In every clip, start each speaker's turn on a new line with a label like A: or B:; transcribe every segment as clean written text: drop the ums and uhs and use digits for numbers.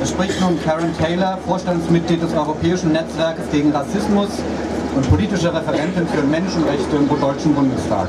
A: Es spricht nun Karen Taylor, Vorstandsmitglied des Europäischen Netzwerkes gegen Rassismus und politische Referentin für Menschenrechte im Deutschen Bundestag.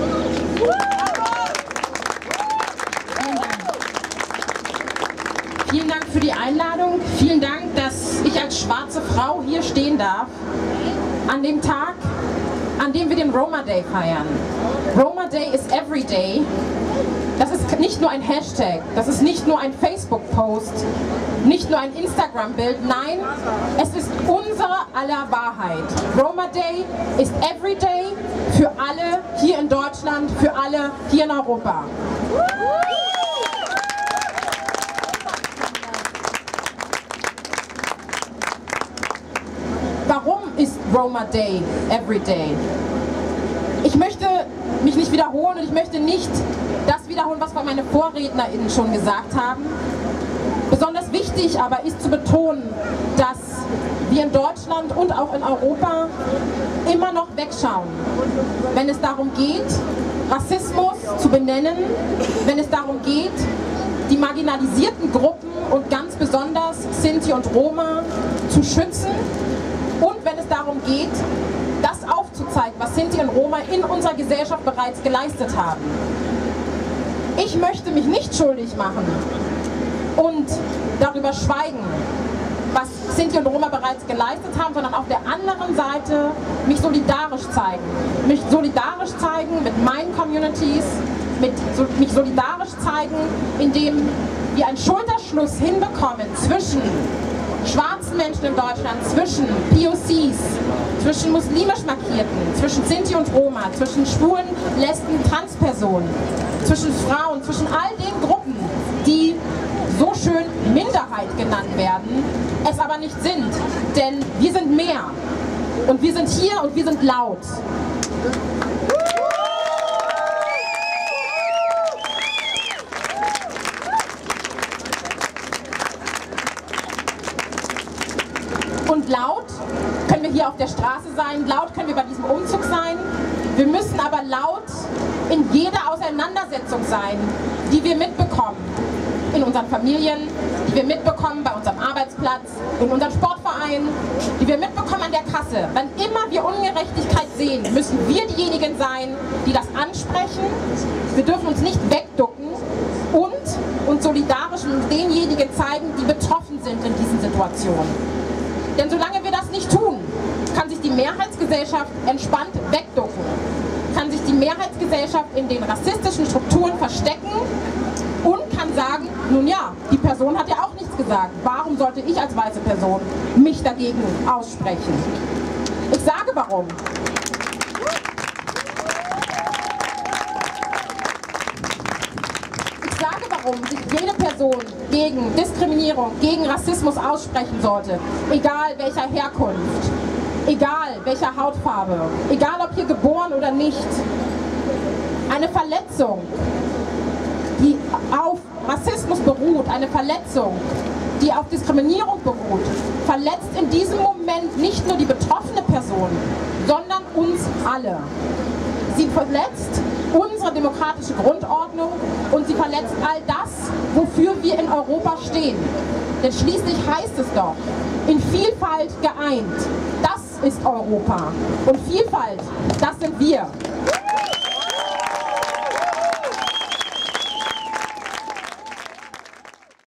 B: Vielen Dank für die Einladung. Vielen Dank, dass ich als schwarze Frau hier stehen darf, an dem Tag, an dem wir den Roma Day feiern. Roma Day is every day. Das ist nicht nur ein Hashtag, das ist nicht nur ein Facebook-Post, nicht nur ein Instagram-Bild, nein, es ist unsere aller Wahrheit. Roma Day ist every day für alle hier in Deutschland, für alle hier in Europa. Warum ist Roma Day every day? Ich möchte mich nicht wiederholen und ich möchte nicht das wiederholen, was meine VorrednerInnen schon gesagt haben. Besonders wichtig aber ist zu betonen, dass wir in Deutschland und auch in Europa immer noch wegschauen, wenn es darum geht, Rassismus zu benennen, wenn es darum geht, die marginalisierten Gruppen und ganz besonders Sinti und Roma zu schützen und wenn es darum geht, das aufzuzeigen, was Sinti und Roma in unserer Gesellschaft bereits geleistet haben. Ich möchte mich nicht schuldig machen und darüber schweigen, was Sinti und Roma bereits geleistet haben, sondern auf der anderen Seite mich solidarisch zeigen. Mich solidarisch zeigen mit meinen Communities, mich solidarisch zeigen, indem wir einen Schulterschluss hinbekommen zwischen schwarzen Menschen in Deutschland, zwischen POCs, zwischen muslimisch Markierten, zwischen Sinti und Roma, zwischen Schwulen, Lesben, Transpersonen, zwischen Frauen, zwischen all den Gruppen, die so schön Minderheit genannt werden, es aber nicht sind, denn wir sind mehr und wir sind hier und wir sind laut. Und laut können wir hier auf der Straße sein, laut können wir bei diesem Umzug sein. Wir müssen aber laut in jeder Auseinandersetzung sein, die wir mitbekommen. In unseren Familien, die wir mitbekommen bei unserem Arbeitsplatz, in unseren Sportvereinen, die wir mitbekommen an der Kasse. Wann immer wir Ungerechtigkeit sehen, müssen wir diejenigen sein, die das ansprechen. Wir dürfen uns nicht wegducken und uns solidarisch mit denjenigen zeigen, die betroffen sind in diesen Situationen. Denn solange wir das nicht tun, kann sich die Mehrheitsgesellschaft entspannt wegducken, kann sich die Mehrheitsgesellschaft in den rassistischen Strukturen verstecken und kann sagen, nun ja, die Person hat ja auch nichts gesagt, warum sollte ich als weiße Person mich dagegen aussprechen? Ich sage warum. Ich sage, warum sich jede Person gegen Diskriminierung, gegen Rassismus aussprechen sollte, egal welcher Herkunft, egal welcher Hautfarbe, egal ob hier geboren oder nicht. Eine Verletzung, die auf Rassismus beruht, eine Verletzung, die auf Diskriminierung beruht, verletzt in diesem Moment nicht nur die betroffene Person, sondern uns alle. Sie verletzt unsere demokratische Grundordnung und sie verletzt all das, wofür wir in Europa stehen. Denn schließlich heißt es doch, in Vielfalt geeint. Das ist Europa. Und Vielfalt, das sind wir.